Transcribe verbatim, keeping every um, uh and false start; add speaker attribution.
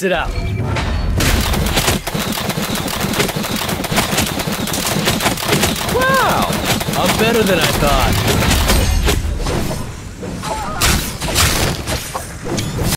Speaker 1: Ace it out. Wow! I'm better than I thought.